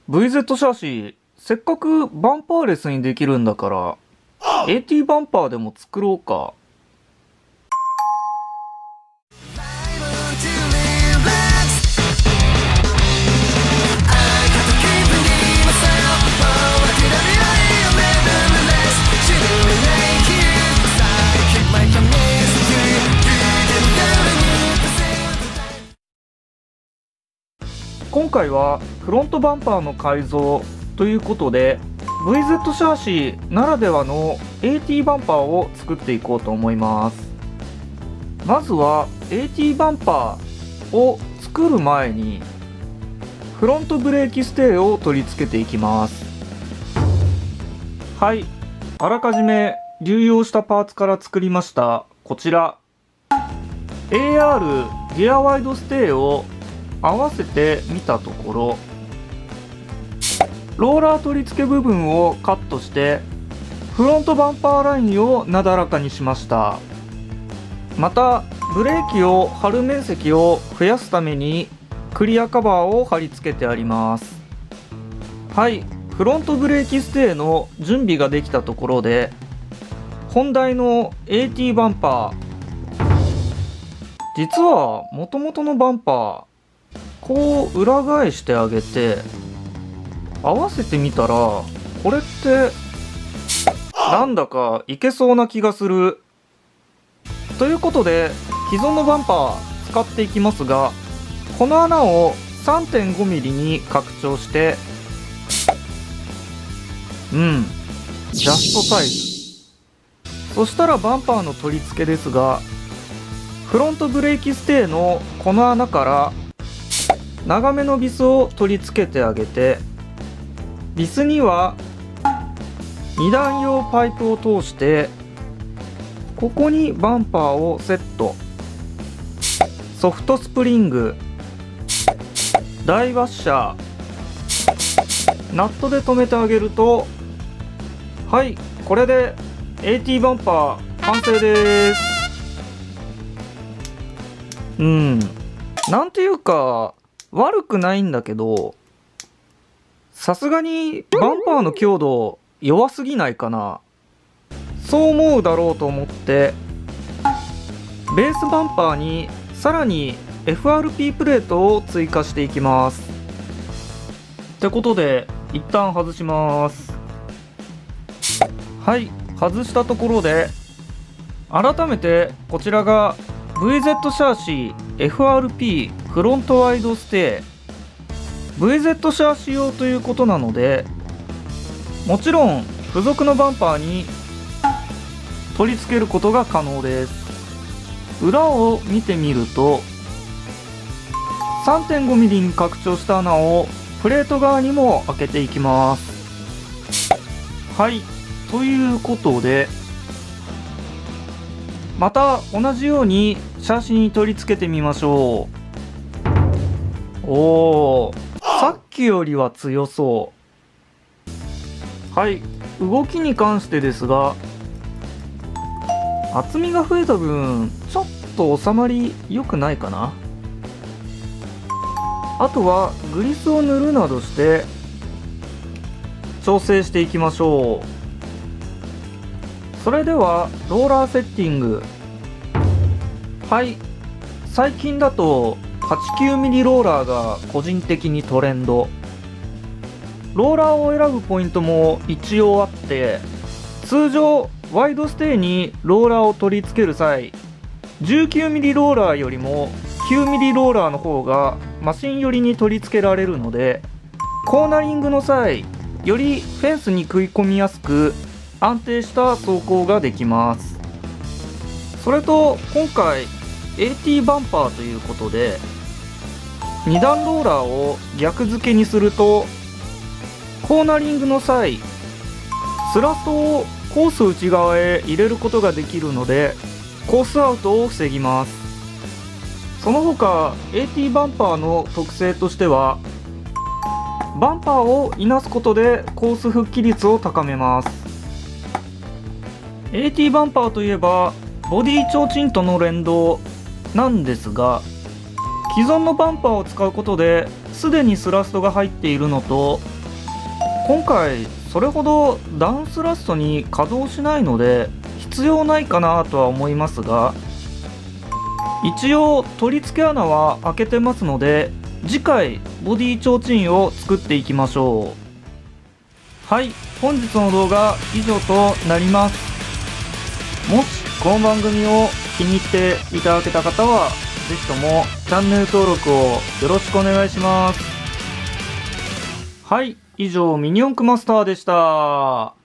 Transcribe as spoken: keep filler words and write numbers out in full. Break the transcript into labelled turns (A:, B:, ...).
A: ブイゼット シャーシー、せっかくバンパーレスにできるんだから、エーティー バンパーでも作ろうか。今回はフロントバンパーの改造ということで ブイゼット シャーシーならではの エーティー バンパーを作っていこうと思います。まずは エーティー バンパーを作る前にフロントブレーキステーを取り付けていきます。はい、あらかじめ流用したパーツから作りましたこちら エーアール ギアワイドステーを合わせてみたところ、ローラー取り付け部分をカットしてフロントバンパーラインをなだらかにしました。またブレーキを貼る面積を増やすためにクリアカバーを貼り付けてあります。はい、フロントブレーキステーの準備ができたところで本題の エーティー バンパー、実はもともとのバンパーこう裏返してあげて合わせてみたら、これってなんだかいけそうな気がする。ということで既存のバンパー使っていきますが、この穴を さんてんごミリ に拡張してうんジャストサイズ。そしたらバンパーの取り付けですが、フロントブレーキステーのこの穴から長めのビスを取り付けてあげて、ビスにはに段用パイプを通してここにバンパーをセット。ソフトスプリング、大ワッシャー、ナットで留めてあげると、はい、これで エーティー バンパー完成です。うんなんていうか悪くないんだけど、さすがにバンパーの強度弱すぎないかな。そう思うだろうと思ってベースバンパーにさらに エフアールピー プレートを追加していきます。ってことで一旦外します。はい、外したところで改めてこちらが ブイゼット シャーシー エフアールピー フロントワイドステー ブイゼット シャーシー用ということなので、もちろん付属のバンパーに取り付けることが可能です。裏を見てみると さんてんごミリ に拡張した穴をプレート側にも開けていきます。はい、ということでまた同じようにシャーシに取り付けてみましょう。おー、さっきよりは強そう。はい、動きに関してですが、厚みが増えた分ちょっと収まり良くないかな。あとはグリスを塗るなどして調整していきましょう。それではローラーセッティング。はい、最近だと はちじゅうきゅうミリ ローラーが個人的にトレンド。ローラーを選ぶポイントも一応あって、通常ワイドステーにローラーを取り付ける際 じゅうきゅうミリ ローラーよりも きゅうミリ ローラーの方がマシン寄りに取り付けられるので、コーナリングの際よりフェンスに食い込みやすく安定した走行ができます。それと今回 エーティー バンパーということでに段ローラーを逆付けにすると、コーナリングの際スラストをコース内側へ入れることができるのでコースアウトを防ぎます。その他 エーティー バンパーの特性としては、バンパーをいなすことでコース復帰率を高めます。 エーティー バンパーといえばボディ提灯との連動なんですが、既存のバンパーを使うことですでにスラストが入っているのと今回それほどダウンスラストに稼働しないので必要ないかなとは思いますが、一応取り付け穴は開けてますので、次回ボディ提灯を作っていきましょう。はい、本日の動画以上となります。もしこの番組を気に入っていただけた方はぜひともチャンネル登録をよろしくお願いします。はい、以上ミニ四駆マスターでした。